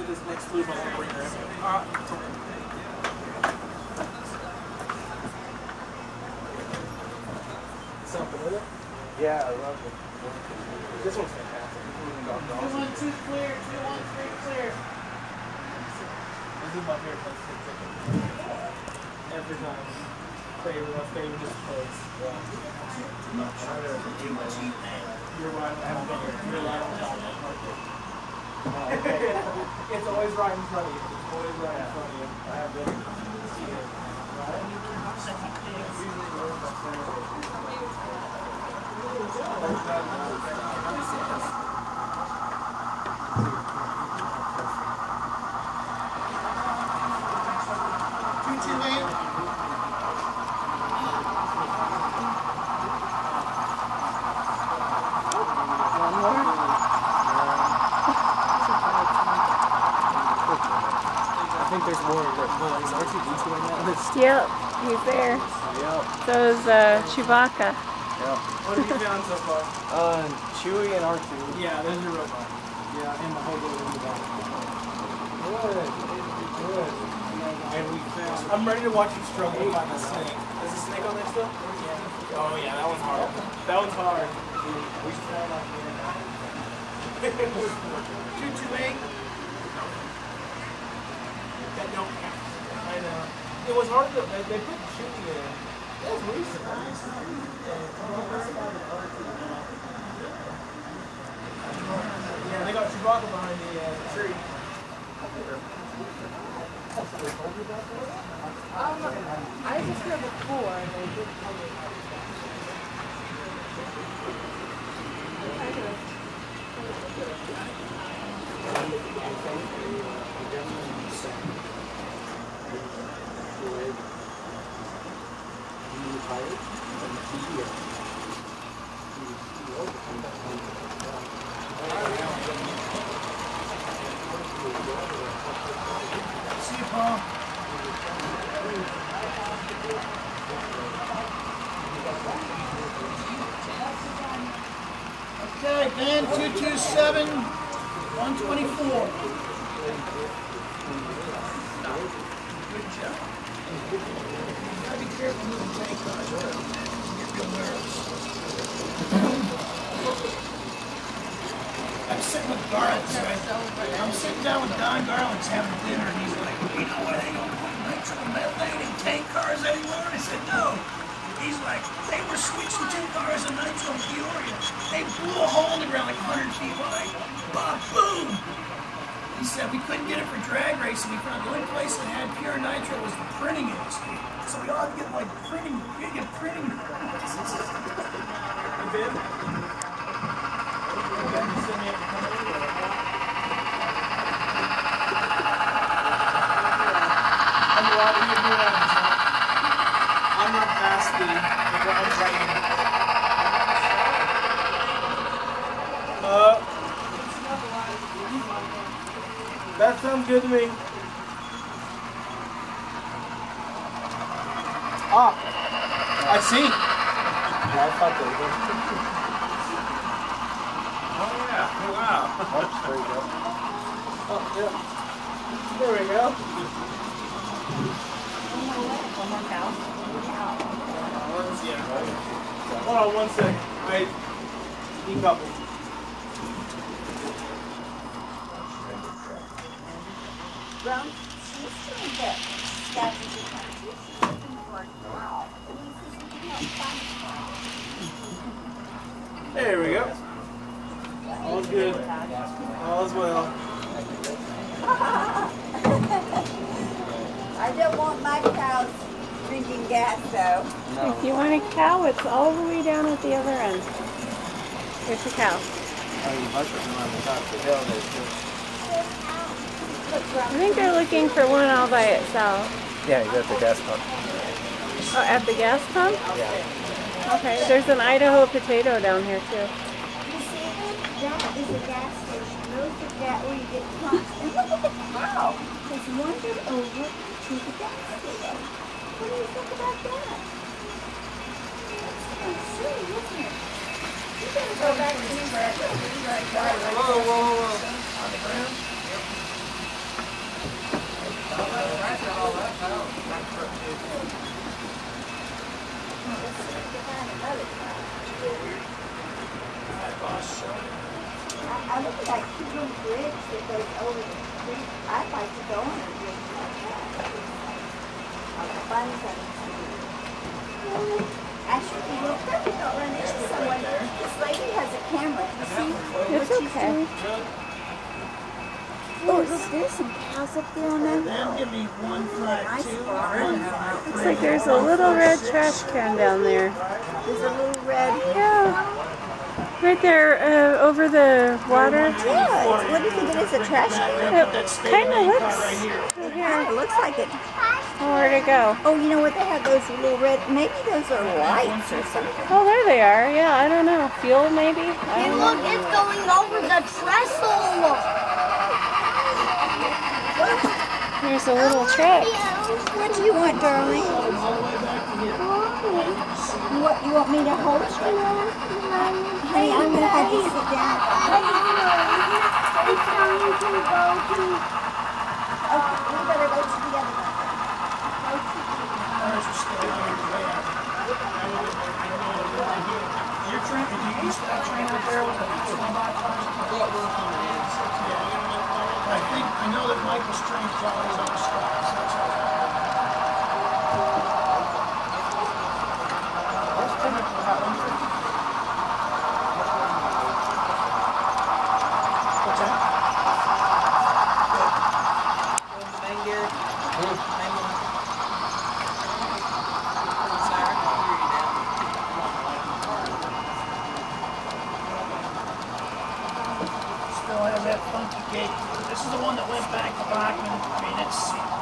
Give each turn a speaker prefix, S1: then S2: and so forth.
S1: after this next loop, I want to bring her in. Something with it?
S2: Yeah, I love it.
S1: This one's fantastic. 2, 1, 2, clear. 2, 1, 3, clear. This is my favorite place to take it. Every time. My favorite just place. Yeah. You're right. I haven't been here. You're right on top of it. It's always right in front of you. It's always right in front of you. I have been here. Right? I think there's more. Is R2-D2 in that?
S3: Yep, he's there.
S2: Yep.
S3: So is Chewbacca.
S2: Yep.
S1: What have you found so far?
S2: Chewie and R2.
S1: Yeah, there's your robot. Yeah, and the whole little robot. Good. And we found. I'm ready to watch you struggle to find the snake. Is the snake on there still? Yeah. Oh yeah, that one's hard. That one's hard. We found out here. 228. That don't count. I know. It was hard to. They put Chewie in. That was recent. Yeah, they got Chewbacca behind the tree.
S3: I just heard before and they did tell me about
S1: See you, Paul. Okay, Ben, 227, 124. Good job. Gotta be careful moving tank cars. Get real nervous. I'm sitting with Garland, right? I'm sitting down with Don Garland's having dinner, and he's like, you know what, they don't put nitro-methane in tank cars anymore? I said, no. He's like, they were switching 2 cars in nitro Peoria. They blew a hole in the ground like 100 feet high. Bob, boom! He said we couldn't get it for drag racing. We found the only place that had pure nitro was the printing industry. So we ought to get like printing, get printing. You did? I'm not past the ground right now. That sounds good to me. Ah, I see.
S2: Yeah, I thought they were.
S1: Oh yeah, wow.
S2: Oops, there you go.
S1: Oh, yeah. There we go.
S3: one more cow.
S1: Yeah. Hold on 1 second. I decoupled.
S4: Brown, she's doing that scavenging wow.
S1: There we go. All's good. All's well.
S4: I don't want my cows drinking gas though.
S2: No.
S3: If you want a cow, it's all the way down at the other end. There's a cow.
S2: Oh, you must have been on the top of the hill there too.
S3: I think they're looking for one all by itself.
S2: Yeah, you got the gas pump.
S3: Oh, at the gas pump?
S2: Yeah.
S3: Okay, there's an Idaho potato down here too.
S4: You see, that is a gas station. Those are gas where you get pumped. And look at the cow. It's wandered over to the gas station. What do you think about that? That's kind of silly, isn't it? You better go back to the
S1: Whoa, whoa, whoa.
S4: on the ground. I look at that cute little bridge that goes over the street. I'd like to go on a bridge like that. I'll find something. Actually, we're perfect. I'll run into someone. This lady has a camera. You see
S3: It's
S4: what she's
S3: okay.
S4: doing? Oh, look, there's some cows up there on that.
S1: Then give me 152, 153.
S3: Looks like there's a little red trash can down there.
S4: There's a little red.
S3: Yeah. Right there over the water.
S4: Yeah, what do you think it is? A trash can?
S3: It kind of looks.
S4: Yeah, it looks like it.
S3: Oh, where'd it go?
S4: Oh, you know what? They have those little red. Maybe those are lights or something.
S3: Oh, there they are. Yeah, I don't know. Fuel maybe? I
S5: Hey,
S3: don't
S5: look,
S3: know.
S5: it's going over the trestle.
S3: There's a little truck.
S4: What do you want, darling? What, you want me to hold you? Honey, I'm going to have you sit down.
S5: It's time to go to.
S4: Okay, we better go to the other one.
S1: You're trying, do you used to have train up there with the I know that Michael's train is always on the stars. That's all. What's that? Still has that funky gate. This is the one that went back to Bachman. I mean, it's